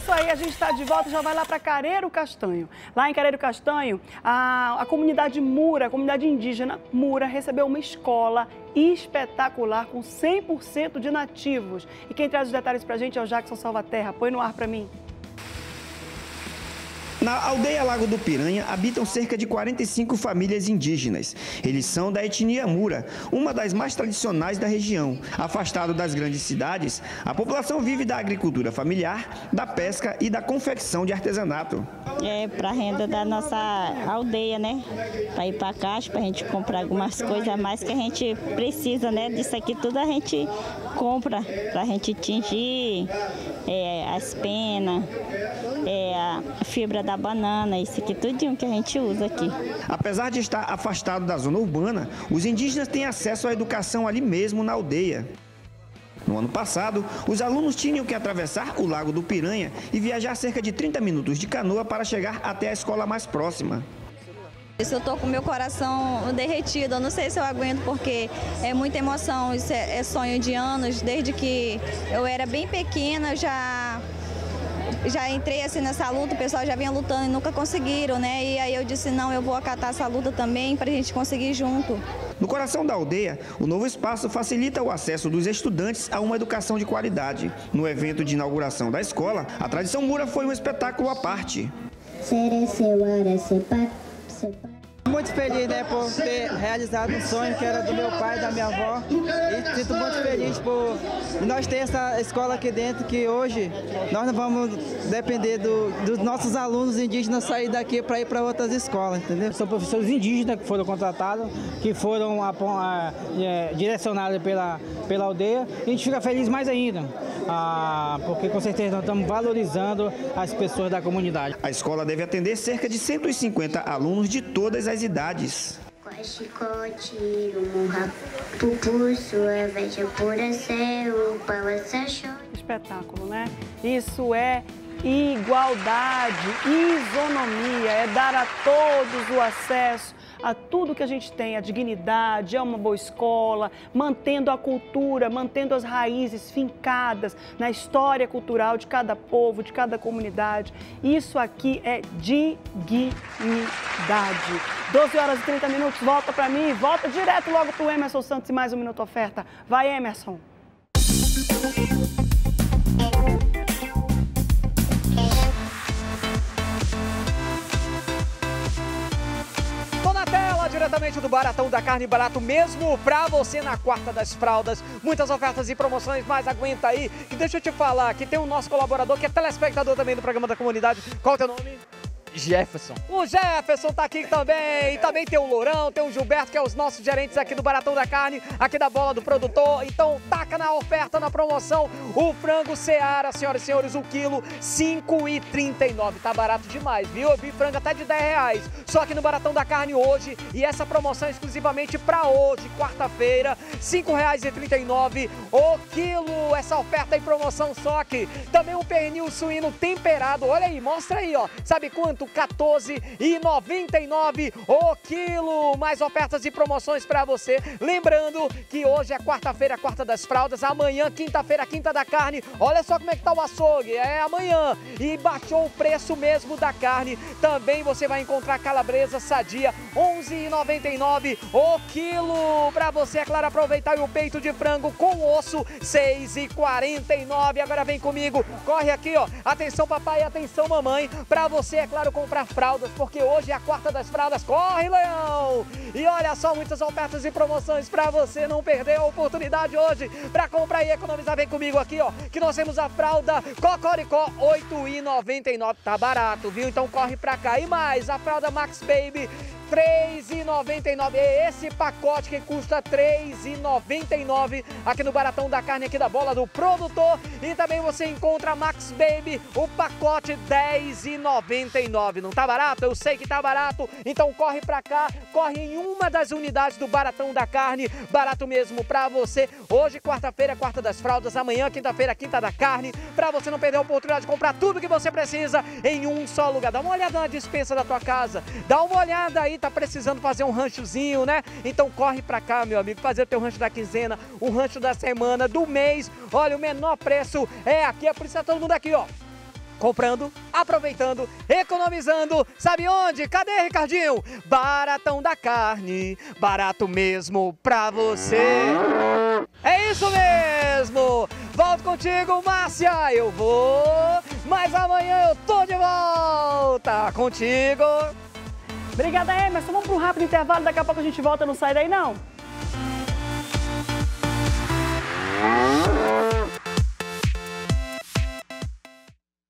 isso aí, a gente está de volta, já vai lá para Careiro Castanho. Lá em Careiro Castanho, a comunidade Mura, a comunidade indígena Mura, recebeu uma escola espetacular com 100% de nativos. E quem traz os detalhes para a gente é o Jackson Salvaterra. Põe no ar para mim. Na aldeia Lago do Piranha habitam cerca de 45 famílias indígenas. Eles são da etnia Mura, uma das mais tradicionais da região. Afastado das grandes cidades, a população vive da agricultura familiar, da pesca e da confecção de artesanato. É para a renda da nossa aldeia, né? Para ir para a caixa, para a gente comprar algumas coisas a mais que a gente precisa, né? Disso aqui tudo a gente compra para a gente tingir as penas, a fibra da banana, isso aqui tudinho que a gente usa aqui. Apesar de estar afastado da zona urbana, os indígenas têm acesso à educação ali mesmo na aldeia. No ano passado, os alunos tinham que atravessar o Lago do Piranha e viajar cerca de 30 minutos de canoa para chegar até a escola mais próxima. Eu estou com meu coração derretido, eu não sei se eu aguento porque é muita emoção, isso é sonho de anos, desde que eu era bem pequena, já entrei assim nessa luta, o pessoal já vinha lutando e nunca conseguiram, né? E aí eu disse, não, eu vou acatar essa luta também para a gente conseguir junto. No coração da aldeia, o novo espaço facilita o acesso dos estudantes a uma educação de qualidade. No evento de inauguração da escola, a tradição Mura foi um espetáculo à parte. Muito feliz, né, por ter realizado um sonho que era do meu pai e da minha avó. E sinto muito feliz por nós ter essa escola aqui dentro, que hoje nós não vamos depender dos nossos alunos indígenas sair daqui para ir para outras escolas, entendeu? São professores indígenas que foram contratados, que foram direcionados pela aldeia. E a gente fica feliz mais ainda, porque com certeza nós estamos valorizando as pessoas da comunidade. A escola deve atender cerca de 150 alunos de todas as idades. Espetáculo, né? Isso é igualdade, isonomia, é dar a todos o acesso a tudo que a gente tem, a dignidade, é uma boa escola, mantendo a cultura, mantendo as raízes fincadas na história cultural de cada povo, de cada comunidade. Isso aqui é dignidade. 12 horas e 30 minutos, volta para mim, volta direto logo para o Emerson Santos e mais um Minuto Oferta. Vai, Emerson. Diretamente do Baratão da Carne, barato mesmo pra você na Quarta das Fraldas. Muitas ofertas e promoções, mas aguenta aí. E deixa eu te falar que tem o nosso colaborador, que é telespectador também do programa da comunidade. Qual é o teu nome? Jefferson. O Jefferson tá aqui também. E também tem o Lourão, tem o Gilberto, que é os nossos gerentes aqui do Baratão da Carne, aqui da Bola do Produtor. Então taca na oferta, na promoção, o frango Seara, senhoras e senhores, o quilo R$ 5,39. Tá barato demais, viu? Eu vi frango até de R$10. Só que no Baratão da Carne hoje, e essa promoção é exclusivamente pra hoje, quarta-feira, R$ 5,39 o quilo. Essa oferta e promoção só que também o pernil suíno temperado. Olha aí, mostra aí, ó. Sabe quanto? R$ 14,99 o quilo. Mais ofertas e promoções para você. Lembrando que hoje é quarta-feira, Quarta das Fraldas. Amanhã, quinta-feira, Quinta da Carne. Olha só como é que tá o açougue. É amanhã. E baixou o preço mesmo da carne. Também você vai encontrar calabresa sadia, R$ 11,99 o quilo. Para você, é claro, aproveitar o peito de frango com osso, R$ 6,49. Agora vem comigo. Corre aqui, ó. Atenção, papai, atenção, mamãe. Para você, é claro, comprar fraldas, porque hoje é a Quarta das Fraldas. Corre, Leão! E olha só, muitas ofertas e promoções para você não perder a oportunidade hoje para comprar e economizar. Vem comigo aqui, ó, que nós temos a fralda Cocoricó, R$ 8,99. Tá barato, viu? Então corre pra cá. E mais, a fralda Max Baby, R$ 3,99. É esse pacote que custa R$ 3,99 aqui no Baratão da Carne, aqui da Bola do Produtor. E também você encontra Max Baby, o pacote R$ 10,99. Não tá barato? Eu sei que tá barato. Então corre pra cá, corre em uma das unidades do Baratão da Carne. Barato mesmo pra você. Hoje, quarta-feira, Quarta das Fraldas. Amanhã, quinta-feira, Quinta da Carne. Pra você não perder a oportunidade de comprar tudo que você precisa em um só lugar. Dá uma olhada na despensa da tua casa. Dá uma olhada aí. Tá precisando fazer um ranchozinho, né? Então corre pra cá, meu amigo, fazer o teu rancho da quinzena, o rancho da semana, do mês. Olha, o menor preço é aqui, é por isso que tá todo mundo aqui, ó. comprando, aproveitando, economizando. Sabe onde? Cadê, Ricardinho? Baratão da Carne, barato mesmo pra você. É isso mesmo! Volto contigo, Márcia! Eu vou, mas amanhã eu tô de volta contigo. Obrigada, Emerson. Vamos para um rápido intervalo, daqui a pouco a gente volta, não sai daí não.